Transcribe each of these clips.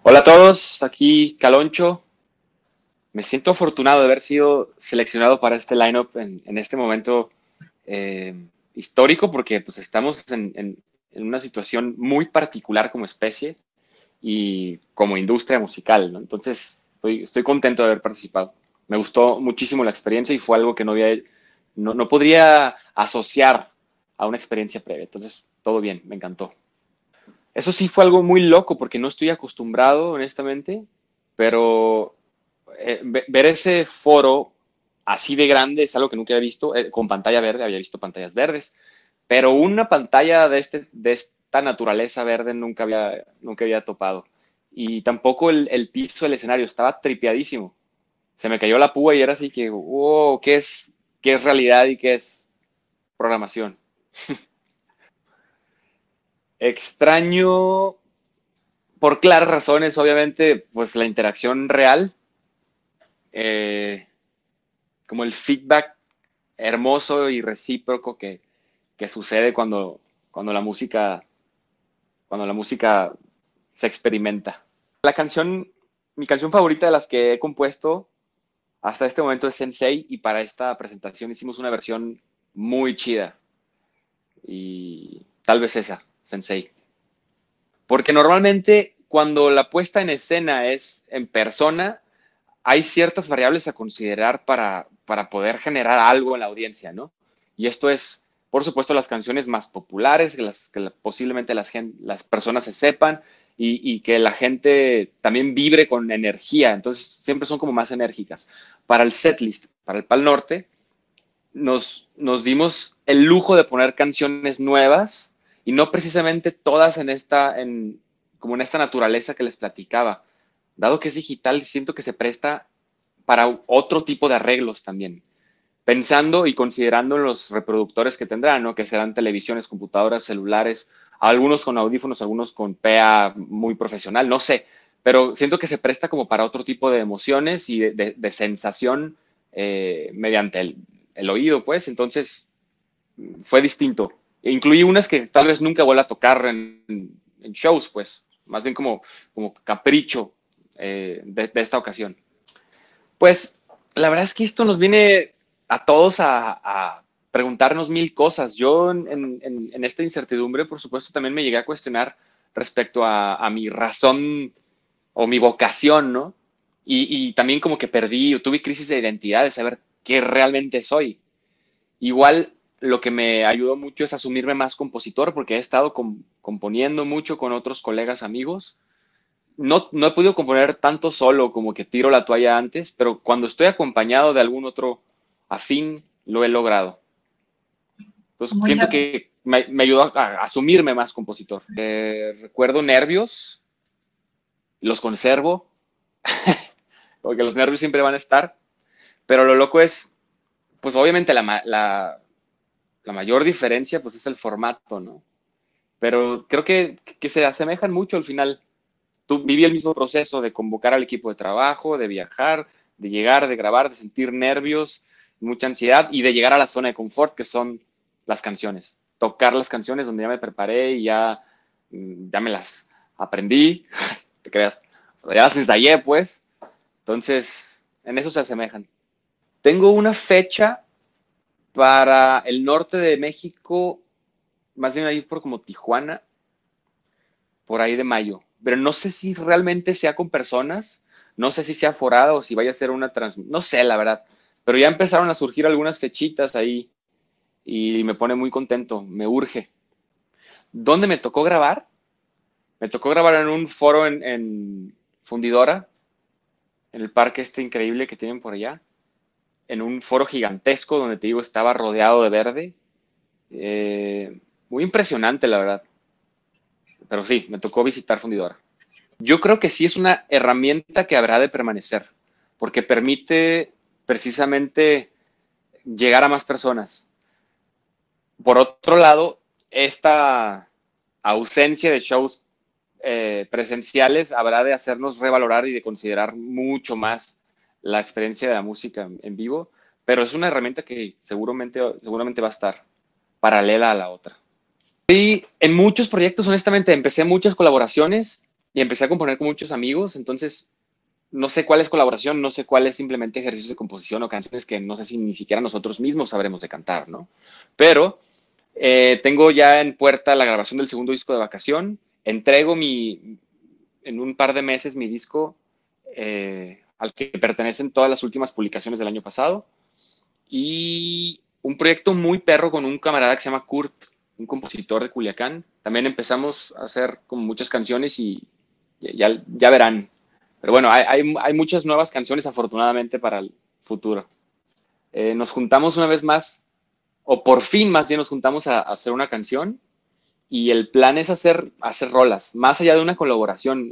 Hola a todos, aquí Caloncho. Me siento afortunado de haber sido seleccionado para este lineup en este momento eh, histórico porque pues, estamos en una situación muy particular como especie y como industria musical, ¿no? Entonces, estoy contento de haber participado. Me gustó muchísimo la experiencia y fue algo que no podría asociar a una experiencia previa. Entonces, todo bien, me encantó. Eso sí fue algo muy loco porque no estoy acostumbrado, honestamente, pero ver ese foro así de grande es algo que nunca había visto, con pantalla verde, había visto pantallas verdes, pero una pantalla de esta naturaleza verde nunca había topado. Y tampoco el piso del escenario, estaba tripeadísimo. Se me cayó la púa y era así que, wow, qué es realidad y qué es programación? Extraño, por claras razones, obviamente, pues la interacción real, eh, como el feedback hermoso y recíproco que sucede cuando la música se experimenta. La canción, mi canción favorita de las que he compuesto hasta este momento es Sensei y para esta presentación hicimos una versión muy chida y tal vez esa, Sensei. Porque normalmente cuando la puesta en escena es en persona, hay ciertas variables a considerar para poder generar algo en la audiencia, ¿no? Y esto es, por supuesto, las canciones más populares, posiblemente las personas se sepan y que la gente también vibre con energía, entonces siempre son como más enérgicas. Para el setlist, para el Pal Norte, nos dimos el lujo de poner canciones nuevas y no precisamente todas como en esta naturaleza que les platicaba. Dado que es digital, siento que se presta para otro tipo de arreglos también, pensando y considerando los reproductores que tendrán, ¿no? Que serán televisiones, computadoras, celulares, algunos con audífonos, algunos con PA muy profesional, no sé, pero siento que se presta como para otro tipo de emociones y de sensación mediante el oído, pues, entonces fue distinto. E incluí unas que tal vez nunca vuelva a tocar en shows, pues, más bien como capricho de esta ocasión. Pues la verdad es que esto nos viene a todos a preguntarnos mil cosas. Yo en esta incertidumbre, por supuesto, también me llegué a cuestionar respecto a mi razón o mi vocación, ¿no? Y también como que perdí o tuve crisis de identidad, de saber qué realmente soy. Igual lo que me ayudó mucho es asumirme más compositor porque he estado componiendo mucho con otros colegas amigos. No he podido componer tanto solo como que tiro la toalla antes, pero cuando estoy acompañado de algún otro afín, lo he logrado. Entonces siento Muchas, que me ayudó a asumirme más compositor. Recuerdo nervios, los conservo, porque los nervios siempre van a estar, pero lo loco es, pues obviamente la mayor diferencia pues es el formato, ¿no? Pero creo que se asemejan mucho al final. Viví el mismo proceso de convocar al equipo de trabajo, de viajar, de llegar, de grabar, de sentir nervios, mucha ansiedad y de llegar a la zona de confort que son las canciones. Tocar las canciones donde ya me preparé y ya me las aprendí, te creas, ya las ensayé pues. Entonces, en eso se asemejan. Tengo una fecha para el norte de México, más bien ahí por como Tijuana, por ahí de mayo. Pero no sé si realmente sea con personas, no sé si sea forada o si vaya a ser una transmisión, no sé la verdad. Pero ya empezaron a surgir algunas fechitas ahí y me pone muy contento, me urge. ¿Dónde me tocó grabar? Me tocó grabar en un foro en Fundidora, en el parque este increíble que tienen por allá, en un foro gigantesco donde te digo estaba rodeado de verde. Eh, Muy impresionante, la verdad. Pero sí, me tocó visitar Fundidora. Yo creo que sí es una herramienta que habrá de permanecer, porque permite precisamente llegar a más personas. Por otro lado, esta ausencia de shows presenciales habrá de hacernos revalorar y de considerar mucho más la experiencia de la música en vivo, pero es una herramienta que seguramente va a estar paralela a la otra. Y en muchos proyectos, honestamente, empecé muchas colaboraciones y empecé a componer con muchos amigos, entonces no sé cuál es colaboración, no sé cuál es simplemente ejercicios de composición o canciones que no sé si ni siquiera nosotros mismos sabremos de cantar, ¿no? Pero tengo ya en puerta la grabación del segundo disco de Vacación, entrego en un par de meses mi disco al que pertenecen todas las últimas publicaciones del año pasado y un proyecto muy perro con un camarada que se llama Kurt, un compositor de Culiacán. También empezamos a hacer como muchas canciones y ya verán. Pero bueno, hay muchas nuevas canciones afortunadamente para el futuro. Nos juntamos una vez más, o por fin más bien nos juntamos a hacer una canción y el plan es hacer rolas, más allá de una colaboración.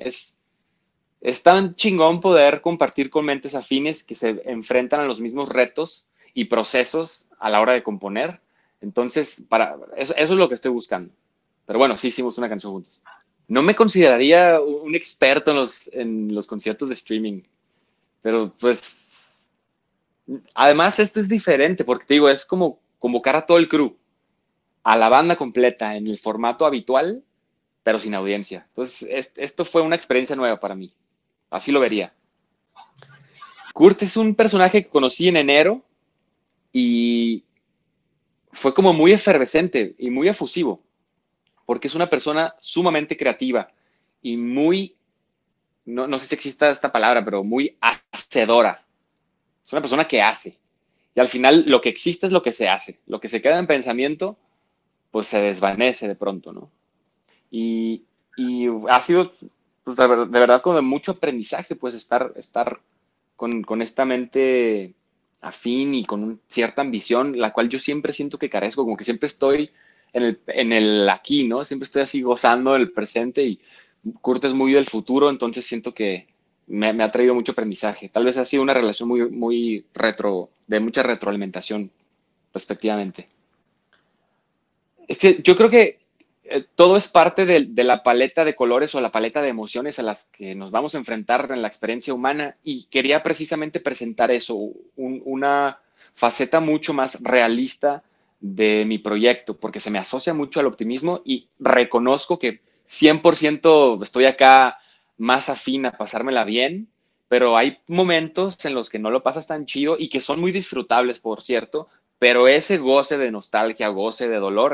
Es tan chingón poder compartir con mentes afines que se enfrentan a los mismos retos y procesos a la hora de componer. Entonces, eso es lo que estoy buscando. Pero bueno, sí hicimos una canción juntos. No me consideraría un experto en los conciertos de streaming, pero pues, además esto es diferente, porque te digo, es como convocar a todo el crew, a la banda completa en el formato habitual, pero sin audiencia. Entonces, esto fue una experiencia nueva para mí. Así lo vería. Kurt es un personaje que conocí en enero y fue como muy efervescente y muy efusivo, porque es una persona sumamente creativa y muy, no sé si exista esta palabra, pero muy hacedora. Es una persona que hace. Y al final lo que existe es lo que se hace. Lo que se queda en pensamiento, pues se desvanece de pronto, ¿no? Y, y ha sido, pues, de verdad, como de mucho aprendizaje, pues estar con esta mente afín y con cierta ambición, la cual yo siempre siento que carezco, como que siempre estoy en el aquí, ¿no? Siempre estoy así gozando del presente y Kurt es muy del futuro, entonces siento que me ha traído mucho aprendizaje. Tal vez ha sido una relación muy de mucha retroalimentación, respectivamente. Es que yo creo que todo es parte de la paleta de colores o la paleta de emociones a las que nos vamos a enfrentar en la experiencia humana y quería precisamente presentar eso, una faceta mucho más realista de mi proyecto, porque se me asocia mucho al optimismo y reconozco que 100% estoy acá más afín a pasármela bien, pero hay momentos en los que no lo pasas tan chido y que son muy disfrutables, por cierto, pero ese goce de nostalgia, goce de dolor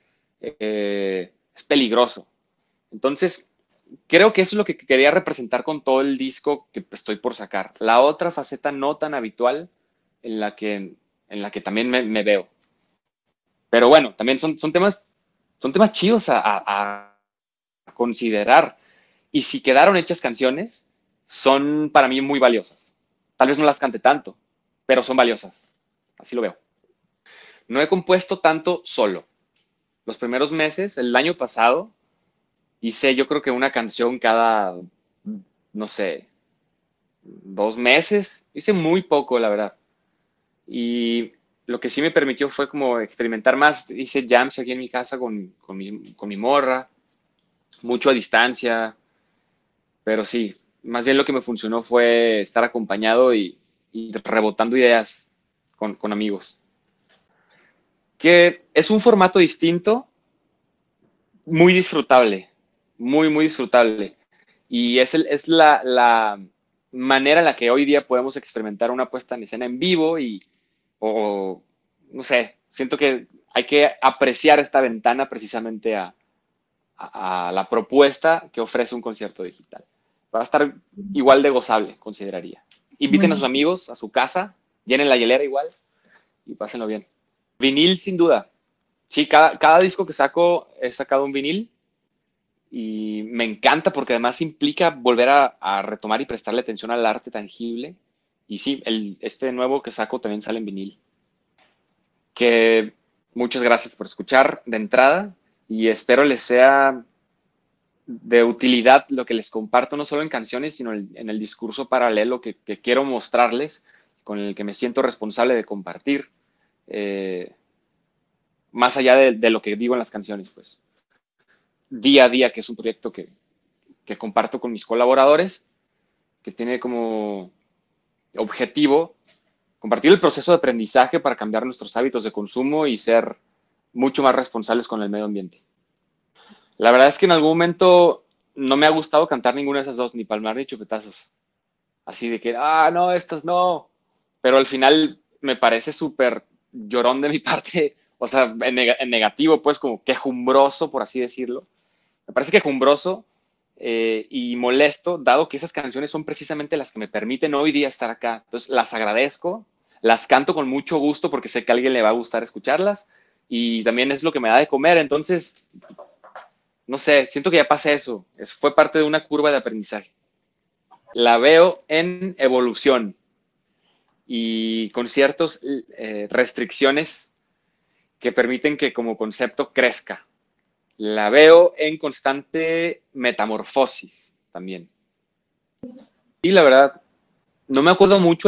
es peligroso. Entonces, creo que eso es lo que quería representar con todo el disco que estoy por sacar. La otra faceta no tan habitual en la que también me veo. Pero bueno, también son temas chidos a considerar. Y si quedaron hechas canciones, son para mí muy valiosas. Tal vez no las cante tanto, pero son valiosas. Así lo veo. No he compuesto tanto solo. Los primeros meses, el año pasado, hice yo creo que una canción cada, no sé, 2 meses. Hice muy poco, la verdad. Y lo que sí me permitió fue como experimentar más. Hice jams aquí en mi casa con mi morra, mucho a distancia, pero sí, más bien lo que me funcionó fue estar acompañado y rebotando ideas con amigos. Que es un formato distinto, muy disfrutable, muy disfrutable. Y es la manera en la que hoy día podemos experimentar una puesta en escena en vivo o no sé, siento que hay que apreciar esta ventana precisamente a la propuesta que ofrece un concierto digital. Va a estar igual de gozable, consideraría. Inviten a sus Buenísimo. amigos a su casa, llenen la hielera igual y pásenlo bien. Vinil, sin duda. Sí, cada disco que saco he sacado un vinil y me encanta porque además implica volver a retomar y prestarle atención al arte tangible. Y sí, este nuevo que saco también sale en vinil. Que muchas gracias por escuchar de entrada y espero les sea de utilidad lo que les comparto, no solo en canciones, sino en el discurso paralelo que quiero mostrarles, con el que me siento responsable de compartir, eh, más allá de lo que digo en las canciones, pues. Día a día, que es un proyecto que comparto con mis colaboradores, que tiene como objetivo compartir el proceso de aprendizaje para cambiar nuestros hábitos de consumo y ser mucho más responsables con el medio ambiente. La verdad es que en algún momento no me ha gustado cantar ninguna de esas dos, ni palmar ni chupetazos. Así de que, no, estas no. Pero al final me parece súper llorón de mi parte, o sea, en negativo, pues como quejumbroso, por así decirlo. Me parece quejumbroso y molesto, dado que esas canciones son precisamente las que me permiten hoy día estar acá. Entonces, las agradezco, las canto con mucho gusto porque sé que a alguien le va a gustar escucharlas y también es lo que me da de comer. Entonces, no sé, siento que ya pasé eso. Fue parte de una curva de aprendizaje. La veo en evolución y con ciertas restricciones que permiten que como concepto crezca. La veo en constante metamorfosis también. Y la verdad, no me acuerdo mucho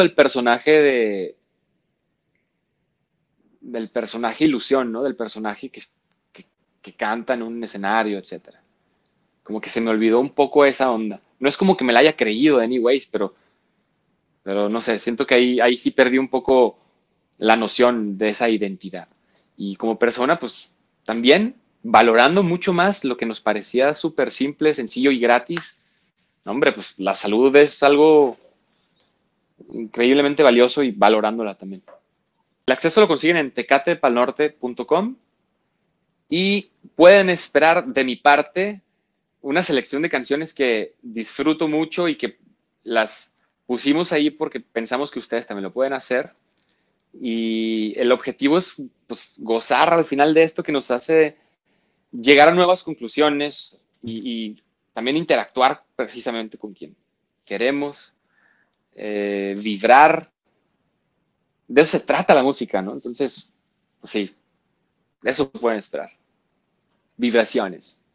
del personaje ilusión, ¿no? Del personaje que canta en un escenario, etcétera. Como que se me olvidó un poco esa onda. No es como que me la haya creído, anyways, pero no sé, siento que ahí sí perdí un poco la noción de esa identidad. Y como persona, pues también valorando mucho más lo que nos parecía súper simple, sencillo y gratis. No, hombre, pues la salud es algo increíblemente valioso y valorándola también. El acceso lo consiguen en tecatepalnorte.com y pueden esperar de mi parte una selección de canciones que disfruto mucho y que las pusimos ahí porque pensamos que ustedes también lo pueden hacer. Y el objetivo es pues, gozar al final de esto que nos hace llegar a nuevas conclusiones y también interactuar precisamente con quien queremos, vibrar. De eso se trata la música, ¿no? Entonces, pues sí, de eso pueden esperar. Vibraciones.